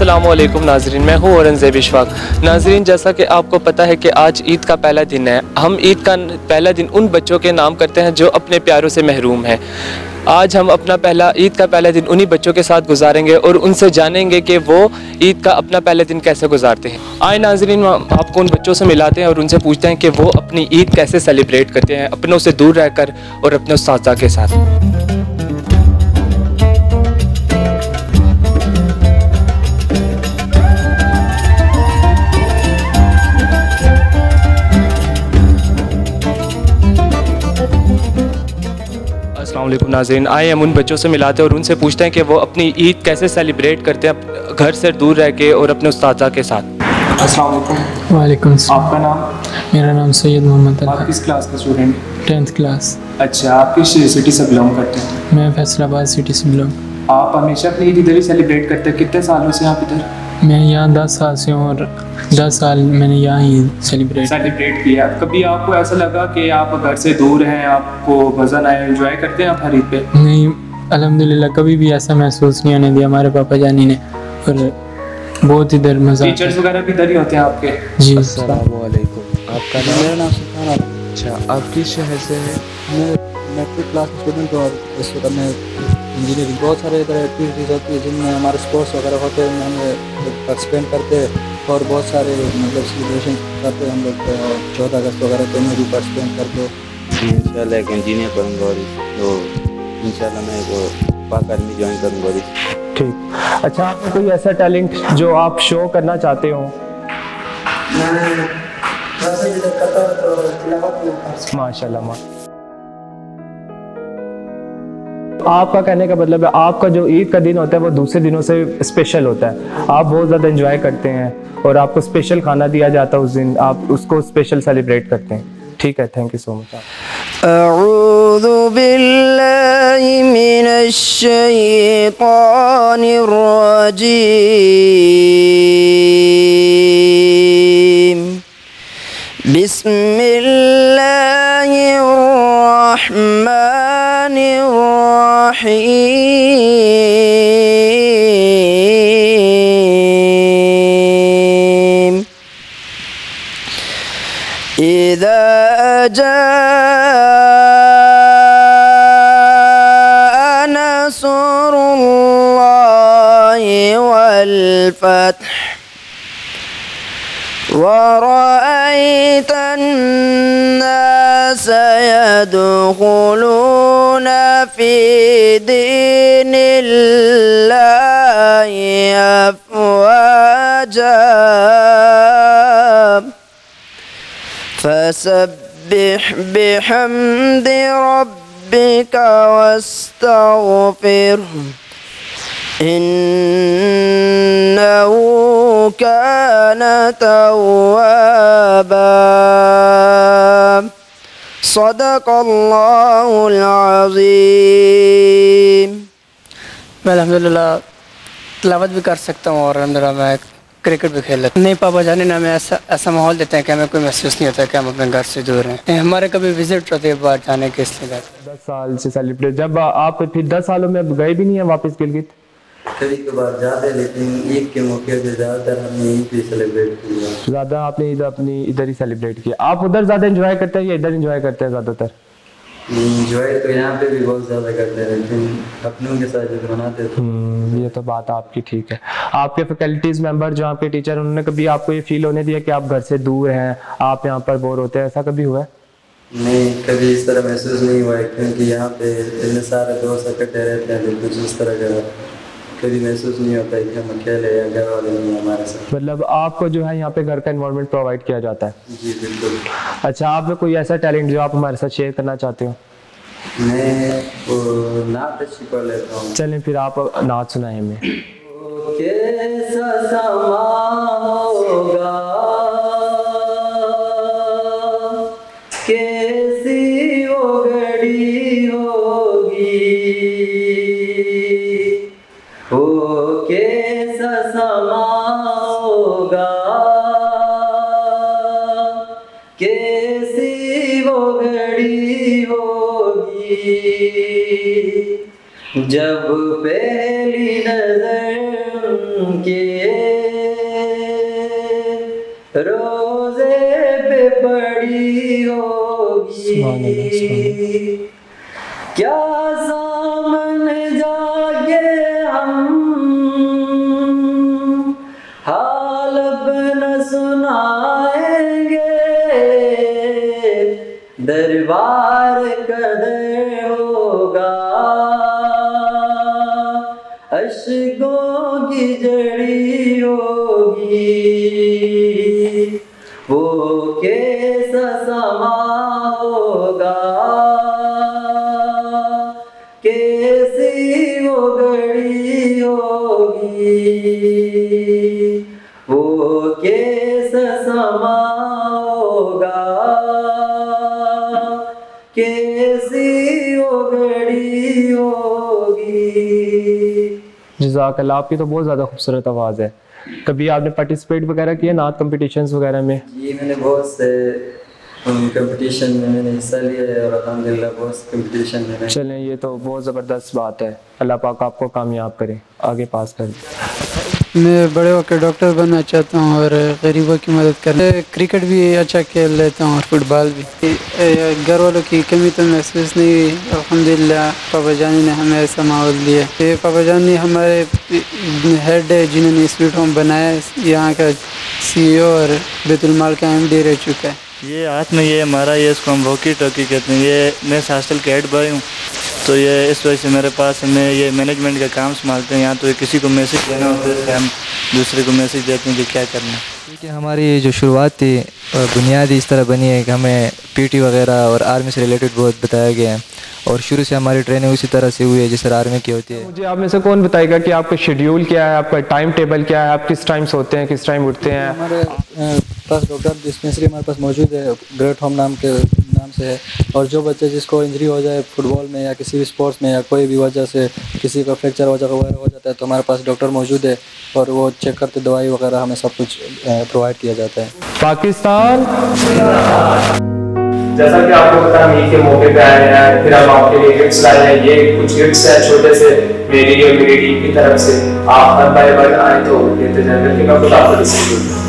अस्सलामुअलैकुम नाजरीन, मैं हूँ औरंगज़ेब इशफाक। नाजरीन, जैसा कि आपको पता है कि आज ईद का पहला दिन है। हम ईद का पहला दिन उन बच्चों के नाम करते हैं जो अपने प्यारों से महरूम हैं। आज हम अपना ईद का पहला दिन उन्हीं बच्चों के साथ गुजारेंगे और उनसे जानेंगे कि वो ईद का अपना पहला दिन कैसे गुजारते हैं। आए नाजरीन, आपको उन बच्चों से मिलाते हैं और उनसे पूछते हैं कि वो अपनी ईद कैसे सेलिब्रेट करते हैं, अपनों से दूर रहकर और अपने उस्ताद के साथ। अस्सलाम वालेकुम नाज़रीन, आए हम उन बच्चों से मिलाते हैं और उनसे पूछते हैं कि वो अपनी ईद कैसे सेलिब्रेट करते हैं घर से दूर रह के और अपने उस्ताद के साथ। अस्सलाम वालेकुम। वालेकुम। आपका नाम? मेरा नाम सैयद मोहम्मद अली। आप किस क्लास का स्टूडेंट? 10th class. अच्छा, आप किस सिटी से बिलोंग करते हैं? मैं फैसलाबाद सिटी से बिलोंग। आप हमेशा अपनी ईद इधर ही सेलिब्रेट करते हैं? कितने सालों से आप इधर? मैं यहाँ 10 साल से हूँ और 10 साल मैंने यहाँ ही सेलिब्रेट किया। कभी आपको ऐसा लगा कि आप घर से दूर हैं, आपको मज़ा ना आया, एंजॉय करते हैं आप हर ईद पे? नहीं, अल्हम्दुलिल्लाह कभी भी ऐसा महसूस नहीं होने दिया हमारे पापा जानी ने, और बहुत इधर मज़ा। टीचर्स वगैरह भी इधर ही होते हैं आपके? जी। अस्सलाम वालेकुम। आपका नाम? मेरा नाम सुल्तान। अच्छा, आप किस शहर से हैं? मैं मैट्रिक क्लास स्टूडेंट हूँ और इस वक्त मैं इंजीनियरिंग। बहुत सारे इधर एक्टिविटीज़ होती है जिनमें हमारे स्पोर्ट्स वगैरह होते हैं, उनमें हम पार्टिसिपेट करते हैं और बहुत सारे मतलब सेलिब्रेशन करते हैं हम लोग। 14 अगस्त वगैरह तो मैं भी पार्टिसिपेट करते हो। इंशाल्लाह एक इंजीनियर बनूँगा और तो इंशाल्लाह मैं वो पाक आर्मी ज्वाइन करूँगा। ठीक। अच्छा, आपको कोई ऐसा टैलेंट जो आप शो करना चाहते हो? माशाल्लाह। आपका कहने का मतलब है आपका जो ईद का दिन होता है वो दूसरे दिनों से स्पेशल होता है, आप बहुत ज़्यादा एंजॉय करते हैं और आपको स्पेशल खाना दिया जाता है उस दिन, आप उसको स्पेशल सेलिब्रेट करते हैं। ठीक है, थैंक यू सो मच। अऊज़ु बिल्लाहि मिनश शैतानिर रजीम। बिस्मिल्लाहिर रहमानिर रहीम। इज़ा जाअ नस्रुल्लाहि वल फत्ह वरअयतन नास यदखुलूना फी दीनिल्लाहि अफ़वाजा फसब्बिह बिहम्दि रब्बिका वस्तगफिरहु इन्नहु कान तव्वाबा। सदक़ल्लाहुल अज़ीम। मैं अल्हम्दुलिल्लाह तिलावत भी कर सकता हूँ और अल्हम्दुलिल्लाह मैं क्रिकेट भी खेल लेता हूँ। नहीं, पापा जाने ना हमें ऐसा माहौल देते हैं कि हमें कोई महसूस नहीं होता कि हम अपने घर से दूर हैं। हमारे कभी विजिट होती है बाहर जाने के, इसलिए 10 साल से सेलिब्रेट, जब आप फिर 10 सालों में गए भी नहीं है वापस गिलगित? कभी कभार जाते, लेकिन ईद के मौके पे ज़्यादातर हमने ईद भी सेलिब्रेट किया। ज़्यादा आपने ईद अपनी इधर ही सेलिब्रेट किया। आप उधर ज़्यादा एंजॉय करते हैं या इधर एंजॉय करते हैं ज़्यादातर? एंजॉय तो यहाँ पे भी बहुत ज़्यादा करते हैं, लेकिन अपनों के साथ जब मनाते हैं ये तो बात आपकी ठीक है। आपके फैकल्टीज मेंबर जो आपके टीचर, उन्होंने कभी आपको ये फील होने दिया कि आप घर से दूर हैं, आप यहाँ पर बोर होते हैं, ऐसा कभी हुआ है? नहीं, कभी इस तरह महसूस नहीं हुआ है, क्योंकि यहाँ पे इतने सारे दोस्त इकट्ठे रहते हैं, तो कुछ इस तरह का कभी महसूस नहीं होता है कि हम अकेले या घर वाले नहीं हमारे साथ। मतलब आपको जो है यहाँ पे घर का एनवायरनमेंट प्रोवाइड किया जाता है? जी बिल्कुल। अच्छा, आप में कोई ऐसा टैलेंट जो आप हमारे साथ शेयर करना चाहते हो? मैं वो नात अच्छी पढ़ लेता हूँ। चलें फिर आप नात सुनाएं हमें। कैसा समा होगा, कैसी वो घड़ी होगी, ओ कैसा समा होगा, कैसी वो घड़ी होगी, जब पहली नजर के रोजे पे पड़ी होगी, क्या सामने जाके हम हाल अपना सुनाएंगे, दरबार कदर होगा, अश्कों की जड़ी होगी, वो कैसा समा होगा, कैसी वो घड़ी होगी, वो कैसा समा होगा, कैसी वो घड़ी होगी। जज़ाकल्लाह, आपकी तो बहुत ज़्यादा खूबसूरत आवाज़ है। कभी आपने पार्टिसिपेट वगैरह किया नात कंपटीशंस वगैरह में? जी मैंने बहुत से कंपटीशन में मैंने हिस्सा लिया है और अल्हम्दुलिल्लाह बहुत से कंपटीशन में। चलें, ये तो बहुत ज़बरदस्त बात है। अल्लाह पाक आपको कामयाब करे, आगे पास कर दे। मैं बड़े होकर डॉक्टर बनना चाहता हूँ और गरीबों की मदद करना। क्रिकेट भी अच्छा खेल लेता हूँ और फुटबॉल भी। घर वालों की कमी तो महसूस नहीं हुई, अल्हम्दुलिल्लाह पापा जानी ने हमें ऐसा माहौल दिया। ये पापा जानी हमारे हेड है जिन्होंने इंस्टीट्यूट होम बनाया, यहाँ का CEO और बैतुल माल का MD रह चुका है। ये हाथ में ये हमारा ये इसको हम वॉकी टॉकी कहते हैं। ये मैं इस हॉस्टल के हेड बॉय हूँ, तो ये इस वजह से मेरे पास मैं ये मैनेजमेंट का काम संभालते हैं। यहाँ तो किसी को मैसेज देना होता है, हम दूसरे को मैसेज देते हैं कि क्या करना है। ठीक है, हमारी जो शुरुआत थी बुनियादी इस तरह बनी है कि हमें PT वगैरह और आर्मी से रिलेटेड बहुत बताया गया है और शुरू से हमारी ट्रेनिंग उसी तरह से हुई है जिस तरह आर्मी की होती है। मुझे आप में से कौन बताएगा कि आपका शेड्यूल क्या है, आपका टाइम टेबल क्या है, आप किस टाइम सोते हैं, किस टाइम उठते हैं? हमारे पास डॉक्टर डिस्पेंसरी हमारे पास मौजूद है, ग्रेट होम नाम से है। और जो बच्चे जिसको इंजरी हो जाए फुटबॉल में या किसी भी स्पोर्ट्स में या कोई भी वजह से किसी का फ्रैक्चर वगैरह हो जाता है तो हमारे पास डॉक्टर मौजूद है और वो चेक करते, दवाई वगैरह हमें सब कुछ प्रोवाइड किया जाता है। पाकिस्तान जैसा कि आपको पता है, ईद के मौके पे आए हैं, फिर हम आपके लिए गिफ्ट्स लाए हैं। ये कुछ गिफ्ट्स हैं छोटे से मेरी और मेरी टीम की तरफ से। आप हर बार बार आए तो लेते जाए, करके मैं खुद आपको डिस्ट्रीब्यूट करूँ।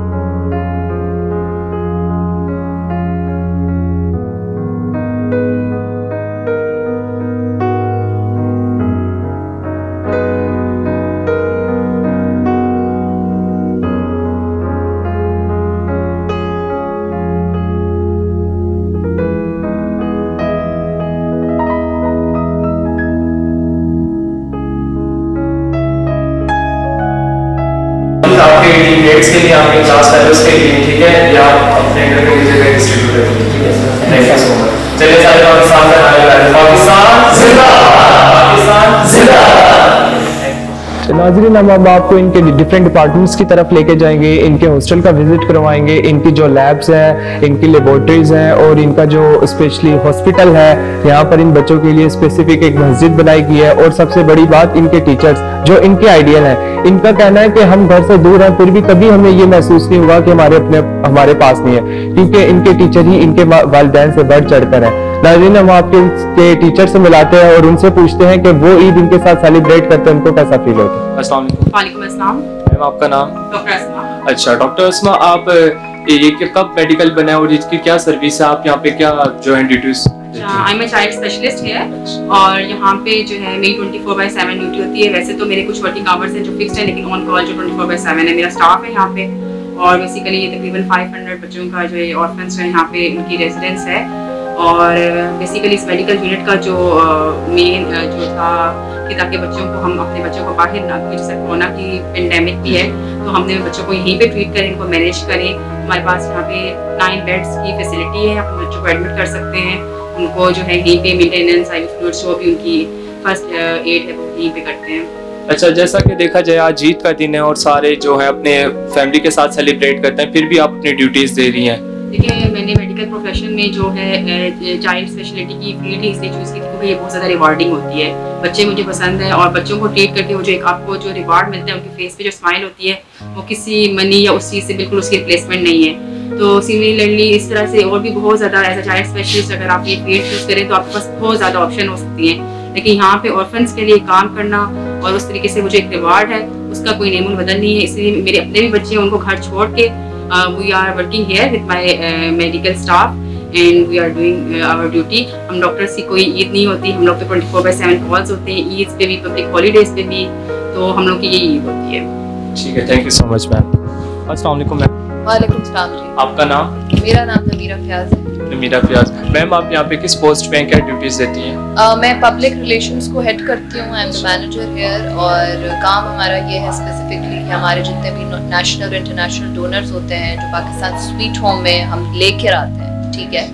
आपके टीममेट्स के लिए, आपके क्लास फेलोज के लिए, ठीक है, या अपने घर में लीजिएगा डिस्ट्रीब्यूटर के लिए, ठीक है। Thank you so much. चलिए सारे पाकिस्तान का नारा लगाएं, पाकिस्तान जिंदाबाद, पाकिस्तान जिंदाबाद। नाज़रीन, हम अब आपको इनके डिफरेंट डिपार्टमेंट्स की तरफ लेके जाएंगे, इनके हॉस्टल का विजिट करवाएंगे, इनकी जो लैब्स हैं, इनकी लेबोरेटरीज हैं और इनका जो स्पेशली हॉस्पिटल है, यहाँ पर इन बच्चों के लिए स्पेसिफिक एक मस्जिद बनाई गई है। और सबसे बड़ी बात, इनके टीचर्स जो इनके आइडियल हैं। इनका कहना है कि हम घर से दूर हैं फिर भी कभी हमें ये महसूस नहीं हुआ कि हमारे पास नहीं है, क्योंकि इनके टीचर ही इनके वालिदैन से बढ़ चढ़कर हैं। नाज़रीन, हम आपके टीचर से मिलाते हैं और उनसे पूछते हैं कि वो ईद इनके साथ सेलिब्रेट करते हैं, उनको कैसा फील होता है। अस्सलाम वालेकुम। वालेकुम अस्सलाम। मैम, आपका नाम? डॉक्टर अस्मा। अच्छा डॉक्टर अस्मा, आप ये कब मेडिकल बना है और इसकी क्या सर्विस है, आप यहाँ पे क्या जो है duties? I am child specialist है और यहाँ पे जो है मेरी 24/7 ड्यूटी होती है। वैसे तो मेरे कुछ वर्किंग आवर्स हैं जो फिक्स्ड है, लेकिन ऑन कॉल जो 24/7 है मेरा स्टाफ है यहाँ पे। और बेसिकली ये तकरीबन 500 बच्चों का जो है ऑर्फन्स जो है यहाँ पे उनकी रेजिडेंस है। और बेसिकली इस मेडिकल यूनिट का जो मेन जो था कि ताकि बच्चों को हम अपने बच्चों को बाहर ना, जैसे कोरोना की पेंडेमिक भी है तो हमने बच्चों को यहीं पे ट्रीट करें, इनको मैनेज करें। हमारे पास यहाँ पे 9 बेड्स की फैसिलिटी है, अपने बच्चों को एडमिट कर सकते हैं, उनको जो है यहीं पे मेंटेनेंस, IV फ्लूइड्स जो भी उनकी फर्स्ट एड है वो यहीं पे करते हैं। अच्छा, जैसा कि देखा जाए आज ईद का दिन है और सारे जो है अपने फैमिली के साथ सेलिब्रेट करते हैं, फिर भी आप अपनी ड्यूटीज दे रही हैं। देखिए, मैंने मेडिकल प्रोफेशन में जो है चाइल्ड स्पेशलिटी की फील्ड ही इसलिए चूज़ की क्योंकि ये बहुत ज़्यादा रिवार्डिंग होती है। बच्चे मुझे पसंद है और बच्चों को ट्रीट करके वो जो एक आपको जो रिवार्ड मिलता है, उनके फेस पे जो स्माइल होती है, वो किसी मनी या उस चीज़ से बिल्कुल उसकी रिप्लेसमेंट नहीं है। तो सिमिलरली इस तरह से और भी बहुत ज़्यादा एज अ चाइल्ड स्पेशलिस्ट अगर आप ये फील्ड चूज़ करें तो आपके पास बहुत ज़्यादा ऑप्शन हो सकती हैं, लेकिन यहाँ पे ऑर्फन्स के लिए काम करना और उस तरीके से वो जो एक रिवार्ड है उसका कोई नेमूल बदल नहीं है। इसलिए मेरे अपने भी बच्चे हैं, उनको घर छोड़ के we are working here with my medical staff and we are doing our duty. हम डॉक्टर्स की कोई ईद नहीं होती, हम लोग तो 24/7 कॉल्स होते हैं, ईद पे भी, पब्लिक हॉलीडेज पे भी, तो हम लोग की यही ईद होती है। ठीक है, thank you so much ma'am. अस्सलाम वालेकुम मैम। वालेकुम सलाम जी। आपका नाम? मेरा नाम नमीरा फयाज है। नमीरा फयाज मैम, आप यहाँ पे किस पोस्ट पे हैं, क्या ड्यूटीज़ देती हैं? मैं पब्लिक रिलेशंस को हेड करती हूँ, I am the manager here. और काम हमारा ये है स्पेसिफिकली कि हमारे जितने भी नेशनल और इंटरनेशनल डोनर्स होते हैं जो पाकिस्तान स्वीट होम में हम लेकर आते हैं, ठीक है।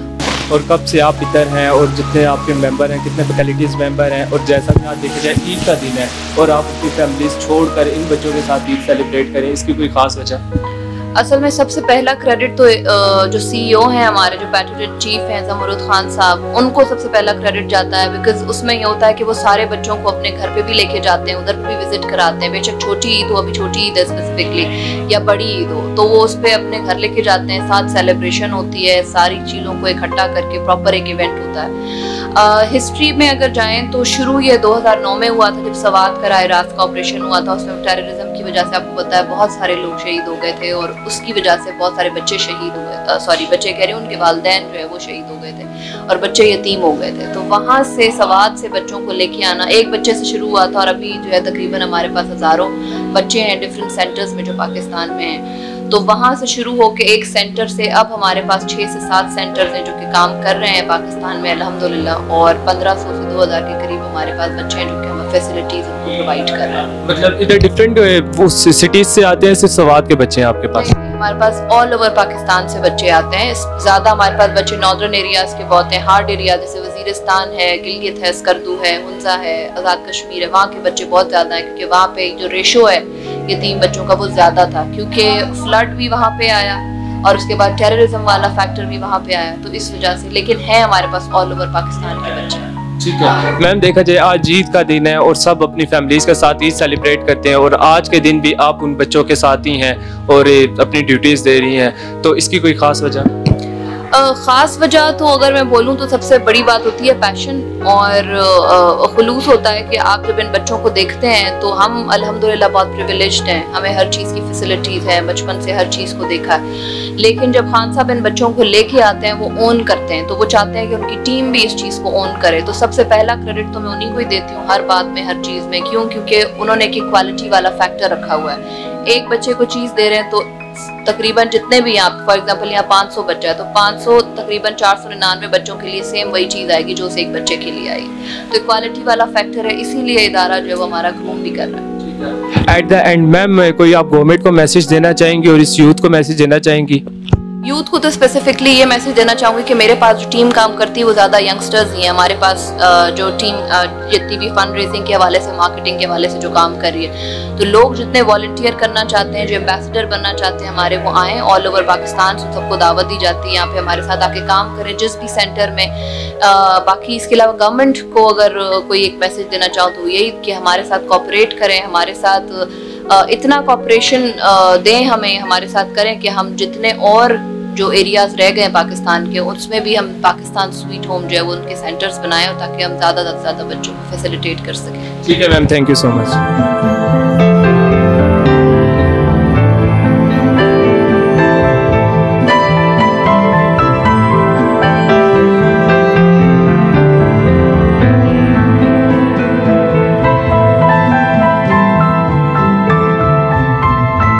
और कब से आप इधर हैं और जितने आपके मेंबर हैं, कितने फैकल्टीज़ मेंबर हैं, और जैसा कि आप देखा जाए ईद का दिन है और आप अपनी फैमिलीज छोड़कर इन बच्चों के साथ ईद सेलिब्रेट करें, इसकी कोई ख़ास वजह? असल में सबसे पहला क्रेडिट तो जो CEO हैं हमारे, जो पैट्रोनेट चीफ हैं ज़मरुद खान साहब, उनको सबसे पहला क्रेडिट जाता है। बिकॉज उसमें ये होता है कि वो सारे बच्चों को अपने घर पे भी लेके जाते हैं, उधर भी विजिट कराते हैं। बेशक छोटी ईद हो, अभी छोटी ईद है स्पेसिफिकली, या बड़ी ईद हो, तो वो उस पर अपने घर लेके जाते हैं, साथ सेलिब्रेशन होती है, सारी चीज़ों को इकट्ठा करके प्रॉपर एक इवेंट होता है। हिस्ट्री में अगर जाएँ तो शुरू ये 2009 में हुआ था, जब सवात का राय रास्त का ऑपरेशन हुआ था। उसमें टेररिज्म की वजह से आपको पता है बहुत सारे लोग शहीद हो गए थे, और उसकी वजह से बहुत सारे बच्चे शहीद हुए, सॉरी बच्चे कह रही हूँ, उनके वालिदैन जो है वो शहीद हो गए थे और बच्चे यतीम हो गए थे। तो वहाँ से सवात से बच्चों को लेके आना एक बच्चे से शुरू हुआ था, और अभी जो है तकरीबन हमारे पास हज़ारों बच्चे हैं डिफरेंट सेंटर्स में जो पाकिस्तान में हैं। तो वहाँ से शुरू होकर एक सेंटर से अब हमारे पास 6 से 7 सेंटर्स हैं जो कि काम कर रहे हैं पाकिस्तान में अल्हम्दुलिल्लाह, और 1500 से 2000 के करीब हमारे पास बच्चे हैं जो कि हम फैसिलिटीज उनको प्रोवाइड कर रहे हैं। मतलब इधर डिफरेंट सिटीज से आते हैं, सिर्फ सवात के बच्चे हैं आपके पास? हमारे पास ऑल ओवर पाकिस्तान से बच्चे आते हैं। ज़्यादा हमारे पास बच्चे नॉर्दर्न एरियाज़ के बहुत हैं, हार्ड एरिया जैसे वजीरिस्तान है, गिलगित है, स्कर्दू है, हुंजा है, आज़ाद कश्मीर है, वहाँ के बच्चे बहुत ज़्यादा हैं, क्योंकि वहाँ पे जो रेशो है यतीम बच्चों का वो ज़्यादा था, क्योंकि फ्लड भी वहाँ पे आया और उसके बाद टेररिज्म वाला फैक्टर भी वहाँ पे आया, तो इस वजह से। लेकिन है हमारे पास ऑल ओवर पाकिस्तान के बच्चे। ठीक है मैम, देखा जाए आज ईद का दिन है और सब अपनी फैमिलीज के साथ ईद सेलिब्रेट करते हैं, और आज के दिन भी आप उन बच्चों के साथ ही हैं और अपनी ड्यूटीज़ दे रही हैं, तो इसकी कोई ख़ास वजह? ख़ास वजह तो अगर मैं बोलूँ तो सबसे बड़ी बात होती है पैशन और खुलूस होता है कि आप जब इन बच्चों को देखते हैं तो हम अल्हम्दुलिल्लाह बहुत प्रिविलेज्ड हैं, हमें हर चीज़ की फैसिलिटीज़ हैं, बचपन से हर चीज़ को देखा है। लेकिन जब खान साहब इन बच्चों को लेके आते हैं, वो ओन करते हैं, तो वो चाहते हैं कि उनकी टीम भी इस चीज़ को ओन करे। तो सबसे पहला क्रेडिट तो मैं उन्हीं को ही देती हूँ हर बात में, हर चीज़ में। क्यों? क्योंकि उन्होंने एक इक्वालिटी वाला फैक्टर रखा हुआ है। एक बच्चे को चीज़ दे रहे हैं तो तकरीबन जितने भी आप, फॉर एग्जांपल यहाँ 500 बच्चा है तो 500 तकरीबन 499 बच्चों के लिए सेम वही चीज़ आएगी जो उस एक बच्चे के लिए आई। तो इक्वालिटी वाला फैक्टर है, इसीलिए इदारा जो है वो हमारा ग्रूम भी कर रहा है। एट द एंड मैम, कोई आप गवर्नमेंट को मैसेज देना चाहेंगी और इस यूथ को मैसेज देना चाहेंगी? यूथ को तो स्पेसिफिकली ये मैसेज देना चाहूँगी कि मेरे पास जो टीम काम करती है वो ज़्यादा यंगस्टर्स ही हैं। हमारे पास जो टीम जितनी भी फंड रेजिंग के हवाले से, मार्केटिंग के हवाले से जो काम कर रही है, तो लोग जितने वॉलंटियर करना चाहते हैं, जो एम्बेसडर बनना चाहते हैं हमारे, वो आएँ। ऑल ओवर पाकिस्तान से सबको दावत दी जाती है यहाँ पे हमारे साथ आके काम करें जिस भी सेंटर में। बाकी इसके अलावा गवर्नमेंट को अगर कोई एक मैसेज देना चाहूँ तो यही कि हमारे साथ कोऑपरेट करें, हमारे साथ इतना कोऑपरेशन दें, हमें हमारे साथ करें कि हम जितने और जो एरियाज रह गए पाकिस्तान के, उसमें भी हम पाकिस्तान स्वीट होम जो है वो उनके सेंटर्स बनाएं, ताकि हम ज़्यादा से ज़्यादा बच्चों को फैसिलिटेट कर सकें। ठीक है ma'am, thank you so much.